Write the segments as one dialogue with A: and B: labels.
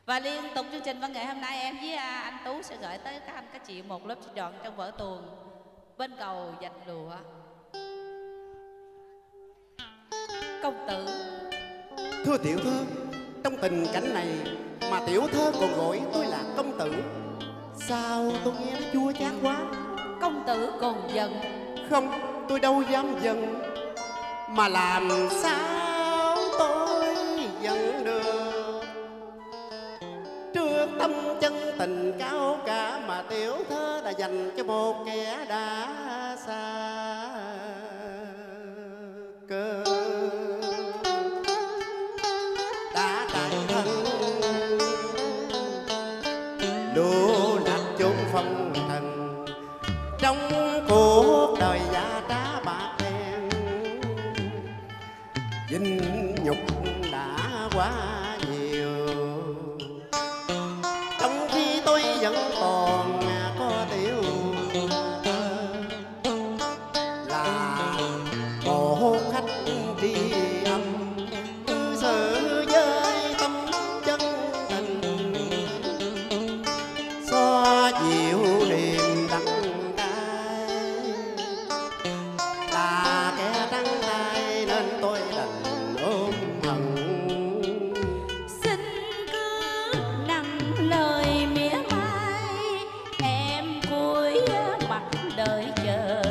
A: Và liên tục chương trình văn nghệ hôm nay, em với anh Tú sẽ gửi tới các anh các chị một lớp trích đoạn trong vở tuồng Bên cầu dạch lụa. Công tử.
B: Thưa tiểu thơ, trong tình cảnh này mà tiểu thơ còn gọi tôi là công tử, sao tôi nghe nó chua chát quá.
A: Công tử còn giận?
B: Không, tôi đâu dám giận, mà làm sao tôi giận được trước tâm chân tình cao cả mà tiểu thơ đã dành cho một kẻ đã xa cơ. Đã trải thân lũ nát chốn phong trần, trong cuộc đời giả trá bạc đen, vinh nhục đã quá nhiều, trong khi tôi vẫn còn có tiểu thơ là một khách tri âm, cư xử với tâm chân tình, xoa dịu niềm đắng cay, là kẻ trắng tay nên tôi đành ôm hận.
A: Xin cứ nặng lời mỉa mai, em cúi mặt đợi chờ,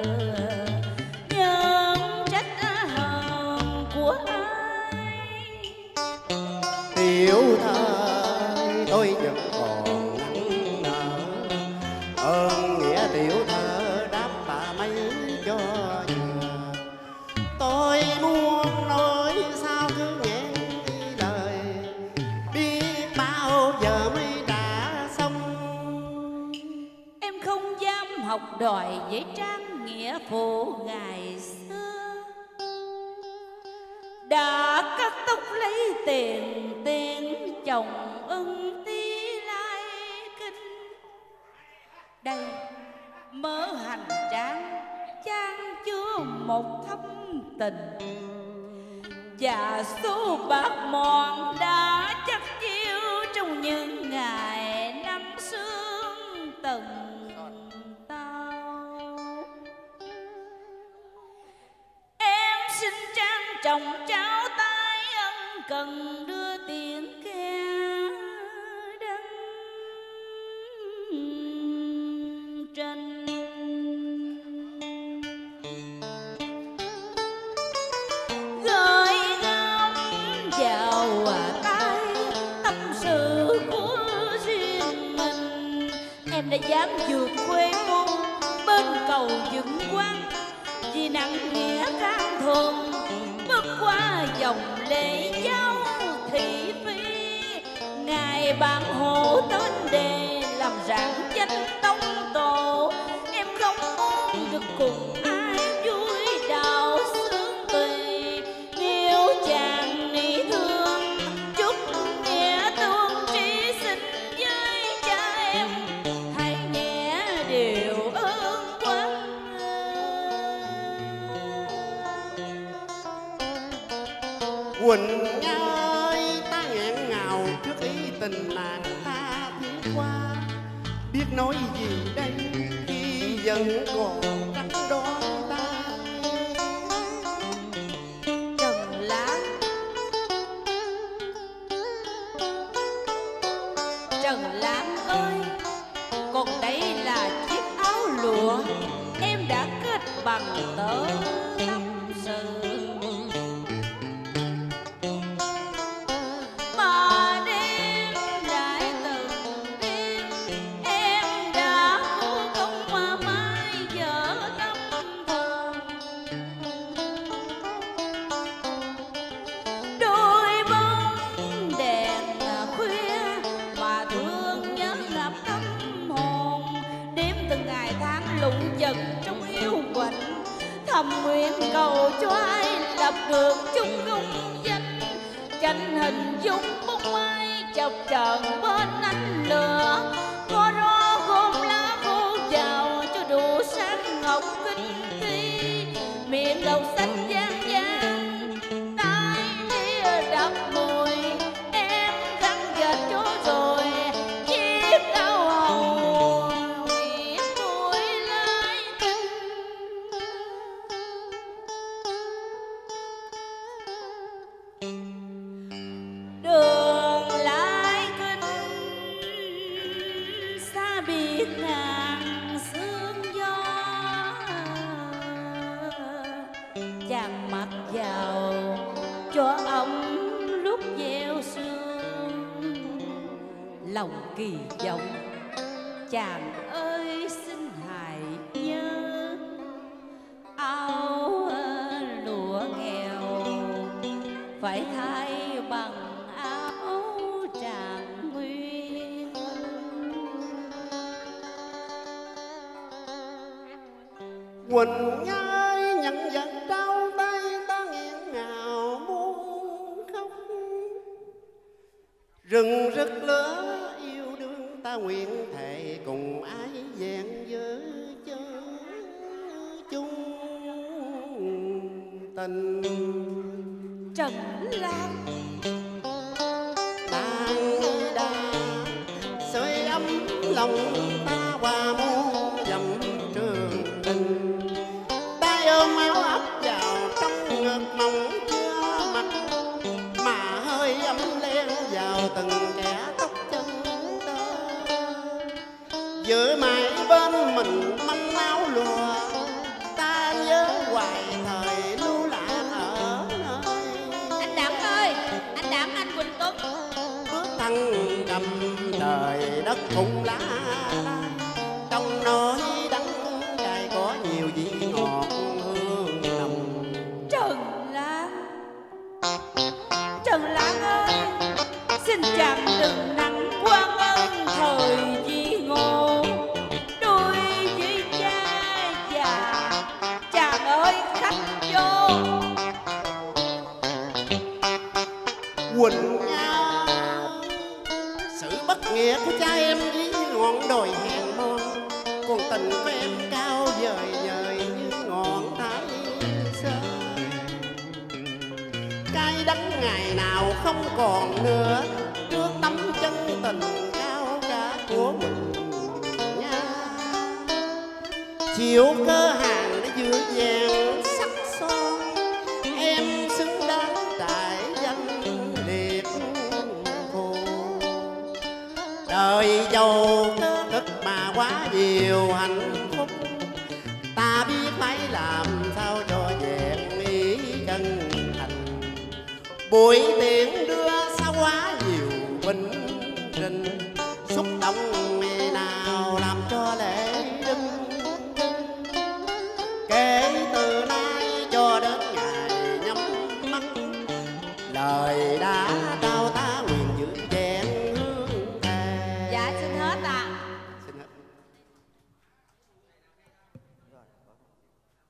A: nhưng trách hờn của ai.
B: Tiểu thơ tôi vẫn còn nặng nợ, ơn nghĩa tiểu thơ đáp tạ mấy cho vừa. Tôi muốn nói sao cứ nghẹn lời, biết bao giờ mới trả xong.
A: Em không dám học đòi với trang nghĩa phụ ngày xưa, đã cắt tóc lấy tiền tiền chồng ưng tí lai kinh. Đây mớ hành trang chan chứa một thâm tình, và số bạc mòn đã chắc chiêu trong những ngày năm sương từng tao. Em xin trang chồng cháu tay ân cần đưa tiền khe đăng trên. Gửi gắm vào tay tâm sự của riêng mình, em đã dám vượt khuê môn bên cầu vững quang, vì nặng nghĩa can thường bước qua dòng lệ dấu thị phi. Ngài bạn hộ tên đề làm rạng danh tông tổ, em không muốn được cùng ai vui đào sướng tùy. Nếu chàng nỉ thương chút nghĩa tương trí xin với cha em, hãy nghe điều ơn quán.
B: Quỳnh ơi, ta nghẹn ngào trước ý tình nàng ta thiết qua, biết nói gì đây khi vẫn còn trắng đón ta.
A: Trần Lãng, Trần Lãng ơi, còn đây là chiếc áo lụa em đã kết bằng tơ tâm sự, mà đêm lại từng đêm em đã cố công mà mai vợ tâm thần. Đôi bóng đèn khuya mà thương nhớ ngập tâm hồn, đêm từng ngày tháng lụng dần trong yêu quạnh, thầm nguyện cầu cho ai lập được chung công danh, tranh hình dung bóng ai chập chờn bên ánh lửa. Có gió gom lá khô vào cho đủ sáng ngọc kinh thi, miệng đầu xanh gian gian tay đĩa đập mùi, em khăn dệt cho lòng kỳ vọng. Chàng ơi xin hãy nhớ, áo lụa nghèo phải thay bằng áo Trạng Nguyên.
B: Quỳnh ơi nhận vật trao tay, ta nghẹn ngào muốn khóc. Rừng rực lửa yêu đương, ta nguyện thệ cùng ái vẹn với chớ chung tình.
A: Trần Lan
B: Đang đà sưởi ấm lòng ta qua muôn dặm trường tình. Ta ôm áo ấp vào trong ngực mộng chưa mặt, mà hơi ấm len vào từng kẻ tóc chân tơ. Giữ mãi bên mình manh áo lụa, ta nhớ hoài thời lưu lạc ở nơi.
A: anh Đặng ơi, anh Đặng, anh Quỳnh Tuấn.
B: Bước thân cầm trời đất cùng lá đai, trong nỗi đắng cay có nhiều vị ngọt hương nồng.
A: Trần Lan, Trần Lan ơi, xin chàng đừng nặng quan ân thời di ngô. Đôi với cha già, chàng ơi khách vô.
B: Quỳnh Nga, sự bất nghĩa của cha em với ngọn đồi hèn mòn, còn tình của em cao vời vời như ngọn thái sơn. Cay đắng ngày nào không còn nữa, trước tấm chân tình cao cả của mình nha. Chiều cơ hàng đã vừa vàng sắc son, em xứng đáng trải danh liệt phù. Đời giàu cơ cực mà quá nhiều hạnh phúc, ta biết phải làm sao cho vẹn ý chân thành. Buổi tiễn đưa sao quá nhiều bình trình, xúc động ngày nào làm cho lễ đinh. Kể từ nay cho đến ngày nhắm mắt, lời đã trao ta nguyện giữ vẹn hương thề.
A: Dạ xin